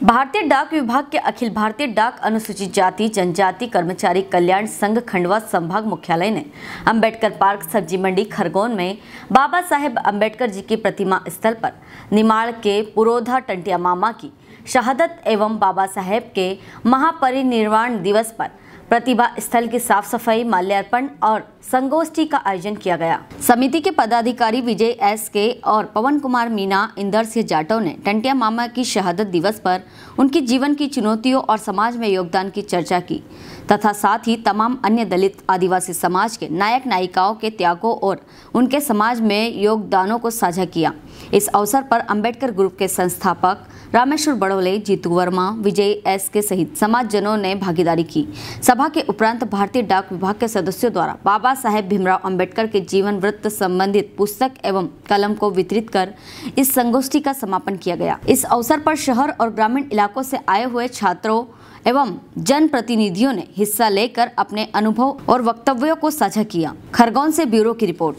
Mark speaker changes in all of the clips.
Speaker 1: भारतीय डाक विभाग के अखिल भारतीय डाक अनुसूचित जाति जनजाति कर्मचारी कल्याण संघ खंडवा संभाग मुख्यालय ने अंबेडकर पार्क सब्जी मंडी खरगोन में बाबा साहेब अंबेडकर जी की प्रतिमा स्थल पर निमाड़ के पुरोधा टंटिया मामा की शहादत एवं बाबा साहेब के महापरिनिर्वाण दिवस पर प्रतिभा स्थल की साफ सफाई, माल्यार्पण और संगोष्ठी का आयोजन किया गया। समिति के पदाधिकारी विजय एस.के और पवन कुमार मीना इंदर सिंह जाटव ने टंटिया मामा की शहादत दिवस पर उनके जीवन की चुनौतियों और समाज में योगदान की चर्चा की तथा साथ ही तमाम अन्य दलित आदिवासी समाज के नायक नायिकाओं के त्यागों और उनके समाज में योगदानों को साझा किया। इस अवसर पर अंबेडकर ग्रुप के संस्थापक रामेश्वर बड़ोले, जीतू वर्मा, विजय एस.के सहित समाजजनों ने भागीदारी की। सभा के उपरांत भारतीय डाक विभाग के सदस्यों द्वारा बाबा साहेब भीमराव अंबेडकर के जीवन वृत्त संबंधित पुस्तक एवं कलम को वितरित कर इस संगोष्ठी का समापन किया गया। इस अवसर पर शहर और ग्रामीण इलाकों से आए हुए छात्रों एवं जनप्रतिनिधियों ने हिस्सा लेकर अपने अनुभव और वक्तव्यों को साझा किया। खरगोन से ब्यूरो की रिपोर्ट।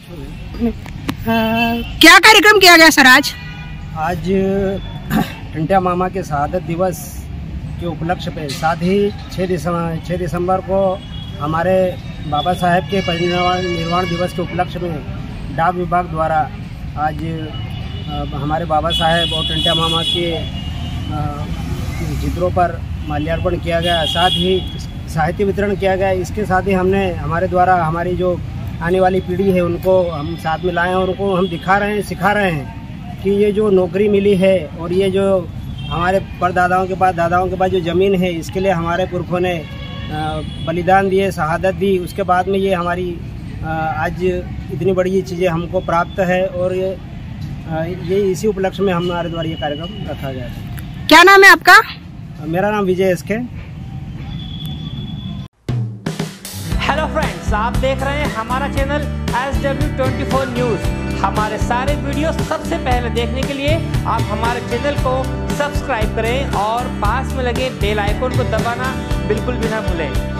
Speaker 2: क्या कार्यक्रम किया गया सर?
Speaker 3: आज टंटिया मामा के शहादत दिवस के उपलक्ष्य पे, साथ ही 6 दिसंबर को हमारे बाबा साहेब के परिनिर्वाण दिवस के उपलक्ष्य में डाक विभाग द्वारा आज हमारे बाबा साहेब और टंटिया मामा के चित्रों पर माल्यार्पण किया गया, साथ ही साहित्य वितरण किया गया। इसके साथ ही हमने हमारे द्वारा हमारी जो आने वाली पीढ़ी है उनको हम साथ में लाए हैं और उनको हम दिखा रहे हैं, सिखा रहे हैं कि ये जो नौकरी मिली है और ये जो हमारे परदादाओं के पास जो ज़मीन है, इसके लिए हमारे पुरखों ने बलिदान दिए, शहादत दी। उसके बाद में ये हमारी आज इतनी बड़ी चीज़ें हमको प्राप्त है और ये इसी उपलक्ष्य में हमारे द्वारा ये कार्यक्रम रखा गया है।
Speaker 2: क्या नाम है आपका?
Speaker 3: मेरा नाम विजय एस.के।
Speaker 4: हेलो फ्रेंड्स, आप देख रहे हैं हमारा चैनल SW24 न्यूज़। हमारे सारे वीडियो सबसे पहले देखने के लिए आप हमारे चैनल को सब्सक्राइब करें और पास में लगे बेल आइकन को दबाना बिल्कुल भी ना भूलें।